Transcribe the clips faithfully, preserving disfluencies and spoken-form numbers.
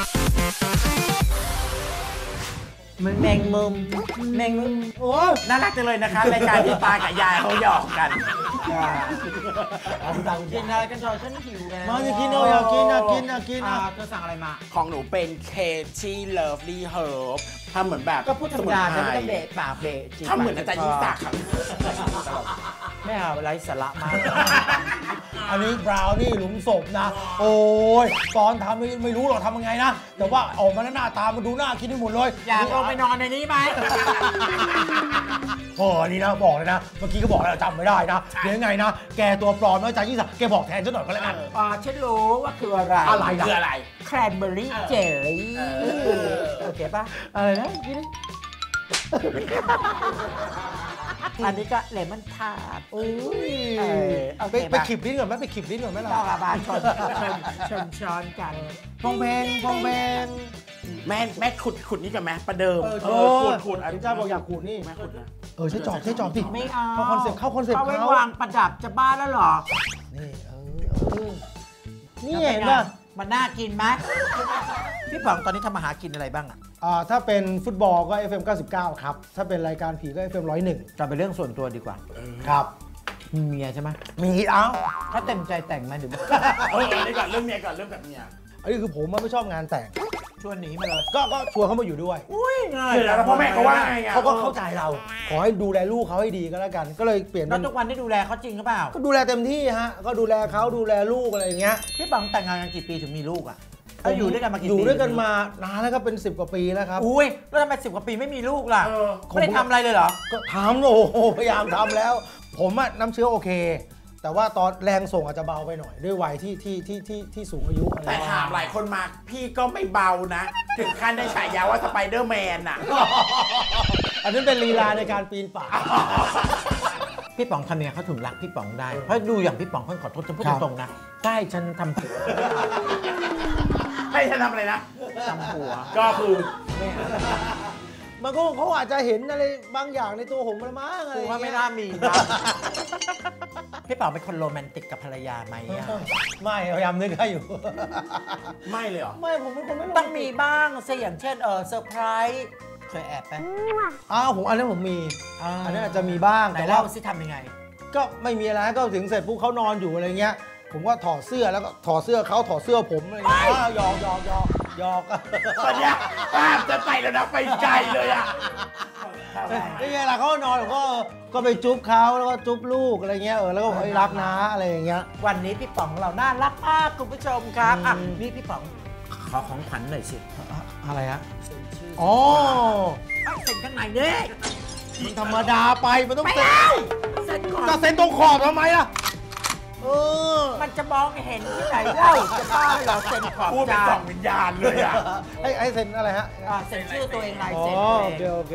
แมงมุมแมงมุมโอ้น่ารักจังเลยนะคะรายการที่ตากับยายเขาหยอกกันกินอะไรกันจอยฉันหิวแล้วมาจะกินเอาอยากกินอยากกินอยากกินอ่ะเธอสั่งอะไรมาของหนูเป็นเคที่เลิฟลี่เฮิร์บทำเหมือนแบบก็พูดธรรมดาฉันไม่ต้องเบะปากเบะทำเหมือนอาจารย์ยิ่งศักดิ์ครับไม่เอาไร้สาระมากอันนี้บราวนี่หลุมศพนะโอ้ยตอนทำไม่ไม่รู้หรอกทำยังไงนะแต่ว่าออกมาหน้าตามันดูน่ากินไปหมดเลยอยากลงไปนอนในนี้ไหมโอ้นี่นะบอกเลยนะเมื่อกี้ก็บอกแล้วจำไม่ได้นะเดี๋ยวยังไงนะแกตัวปลอมแล้วอาจารย์ยิ่งศักดิ์แกบอกแทนฉันหน่อยก็แล้วกันอ๋อฉันรู้ว่าคืออะไรอะไรคืออะไรแครนเบอร์รี่เจลลี่โอเคป่ะอะไรนะกินอันนี้ก็เลมอนทาร์ตโอ้ยไปไปขีบลิ้นก่อนไหมไปขีบลิ้นก่อนไหมล่ะต้องอาบาชนชนชนช้อนกันพงเพงพงเพงแม่แม่ขุดขุดนี่กันไหมประเดิมเออขุดขุดอันนี้เจ้าบอกอยากขุดนี่แม่ขุดนะเออใช่จอบใช่จอบสิไม่เอาเข้าคอนเซ็ปต์เข้าคอนเซ็ปต์เขาวางประดับจะบ้าแล้วหรอนี่เออนี่เห็นป่ะมันน่ากินไหมพี่ป๋องตอนนี้ทำอาหารกินอะไรบ้างอ่ะอ่าถ้าเป็นฟุตบอลก็ เอฟ เอ็ม เก้าสิบเก้าครับถ้าเป็นรายการผีก็ เอฟ เอ็ม หนึ่งศูนย์หนึ่งจะเป็นเรื่องส่วนตัวดีกว่าครับมีเมียใช่ไหมมีเอ้าเขาเต็มใจแต่งไหมหรือเอออันนี้ก่อนเรื่องเมียก่อนเรื่องแบบเมียอันนี้คือผมไม่ชอบงานแต่งชวนหนีมาเลยก็ก็ชวนเขามาอยู่ด้วยอุ้ยง่ายแล้วพ่อแม่เขาว่าไงเขาก็เข้าใจเราขอให้ดูแลลูกเขาให้ดีก็แล้วกันก็เลยเปลี่ยนแล้วทุกวันได้ดูแลเขาจริงหรือเปล่าก็ดูแลเต็มที่ฮะก็ดูแลเขาดูแลลูกอะไรอย่างเงี้ยพี่ป๋องแต่งงานกันกี่ปีถึงมีลูกอ่ะเขาอยู่ด้วยกันมากี่ปีอยู่ด้วยกันมานานแล้วก็เป็นสิบกว่าปีแล้วครับอุ้ยแล้วทำไมสิบกว่าปีไม่มีลูกล่ะไม่ได้ทำอะไรเลยเหรอก็ทำโอ้โหพยายามทำแล้วผมอะน้ำเชื้อโอเคแต่ว่าตอนแรงส่งอาจจะเบาไปหน่อยด้วยวัยที่ที่ที่ที่ที่สูงอายุแต่ถามหลายคนมาพี่ก็ไม่เบานะถึงขั้นได้ฉายาว่าสไปเดอร์แมนอ่ะอันนั้นเป็นลีลาในการปีนป่าพี่ป๋องทำยังไงเขาถึงรักพี่ป๋องได้เพราะดูอย่างพี่ป๋องเขาขอโทษจะพูดตรงๆนะใช่ฉันทำผัวให้ฉันทำอะไรนะทำผัวก็คือไม่มันก็เขาอาจจะเห็นอะไรบางอย่างในตัวผมมันมั้งอะไรว่าไม่น่ามีพี่ป๋องเป็นคนโรแมนติกกับภรรยาไหมไม่พยายามนึกให้อยู่ไม่เลยเหรอไม่ผมเป็นคนไม่ต้องมีบ้างเสียอย่างเช่นเออเซอร์ไพรส์เคยแอบไหมอ้าวผมอันนั้นผมมีอันนั้นอาจจะมีบ้างแต่เล่าสิทำยังไงก็ไม่มีอะไรก็ถึงเสร็จปุ๊บเขานอนอยู่อะไรเงี้ยผมก็ถอดเสื้อแล้วก็ถอดเสื้อเขาถอดเสื้อผมอะไรเงี้ยหยอกหยอกหยอกหยอกตอนนี้ภาพจะไปแล้วนะไปไกลเลยอ่ะนี่ไงล่ะเขานอนผมก็ก็ไปจุ๊บเขาแล้วก็จุ๊บลูกอะไรเงี้ยเออแล้วก็ให้รักนะอะไรอย่างเงี้ยวันนี้พี่ป๋องเราน่ารักมากคุณผู้ชมครับอ่ะนี่พี่ป๋องขอของขวัญหน่อยสิอะไรฮะอ๋อเซ็นข้างในเนี่ยมันธรรมดาไปมันต้องเซ็นเซ็นก่อนจะเซ็นตรงขอบทำไมล่ะเออมันจะมองเห็นที่ไหนเล่าจะบ้าเราเซ็นขอบพูดเป็นสองวิญญาณเลยอ่ะไอ้ไอ้เซ็นอะไรฮะเซ็นชื่อตัวเองลายเซ็นโอเคโอเค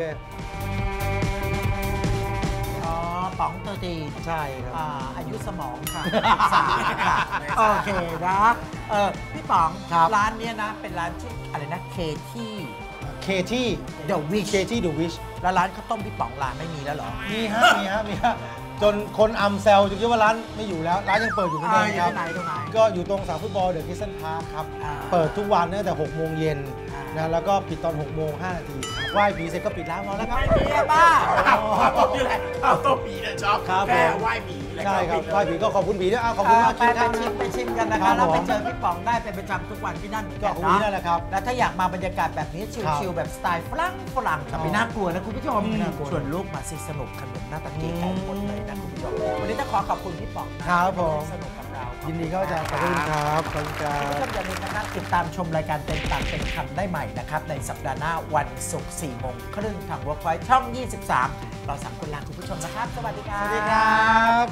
อ๋อป๋องตัวตีใช่ครับอายุสมองค่ะสามค่ะโอเคนะเออพี่ป๋องร้านนี้นะเป็นร้านชื่ออะไรนะเคที่เคที่ The Wish เคที่ The Wish แล้วร้านข้าวต้มพี่ป๋องร้านไม่มีแล้วเหรอมีฮะมีฮะมีฮะจนคนอัมเซลจนคิดว่าร้านไม่อยู่แล้วร้านยังเปิดอยู่เหมือนเดิมครับก็อยู่ตรงสนามฟุตบอลเดอะคริสตันพาร์คครับเปิดทุกวันตั้งแต่หกโมงเย็นนะแล้วก็ปิดตอนหกโมงห้านาทีไหว้ผีเสร็จก็ปิดร้านแล้วนะครับไม่มีบ้าข้าวต้มนี่แหละข้าวต้มผีนะชอบแค่ไหว้ผีใช่ครับไหว้ผีก็ขอบคุณผีด้วยขอบคุณมากไปไปชิมไปชิมกันนะครับแล้วไปเจอพี่ป๋องได้เป็นประจำทุกวันที่นั่นก็คุยนั่นแหละครับแล้วถ้าอยากมาบรรยากาศแบบนี้ชิลๆแบบสไตล์ฝรั่งฝรั่งไม่น่ากลัวนะคุณผู้ชมชวนลูกมาสิสนุกขนมหน้าตาเก๋ไก่หมดเลยนะคุณผู้ชมวันนี้ต้องขอขอบคุณพี่ป๋องครับผมสนุกกับเรายินดีเข้าใจขอบคุณครับขอบคุณครับคุณผู้ชมอย่าลืมนะครับติดตามชมรายการเต็มปากเต็มคำได้ใหม่นะครับในสัปดาห์หน้าวันศุกร์สี่โมงครึ่งทาง เวิร์คพอยท์ ช่องยี่สิบสามเราสามคนลาคุณผู้ชมนะครับสวัสดีครับสวัสดีครับ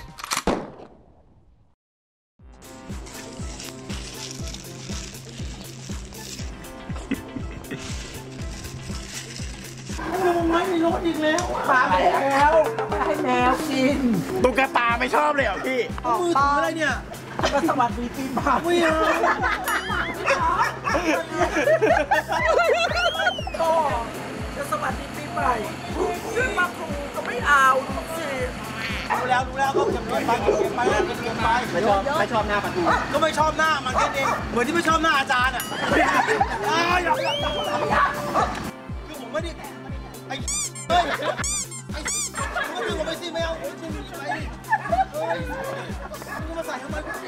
ไม่มีรถอีกแล้วมาแล้วไม่ให้แมวกินตุ๊กตาไม่ชอบเลยเหรอพี่มือถืออะไรเนี่ยก็สวัสดีปีใหม่ไม่เอาก็จะสวัสดีปีใหม่ซื้อมาครูก็ไม่เอาสิเอาแล้วแล้วรู้แล้วก็เก็บเงินไปเก็บไปเก็บเงินไปไม่ชอบไม่ชอบหน้าประตูก็ไม่ชอบหน้ามันแค่นี้เหมือนที่ไม่ชอบหน้าอาจารย์อ่ะคือผมไม่ได้ไอ้เฮ้ยไอ้ก็ดึงออกไปสิไม่เอาดึงไปเฮ้ยมึงมาใส่ทำไม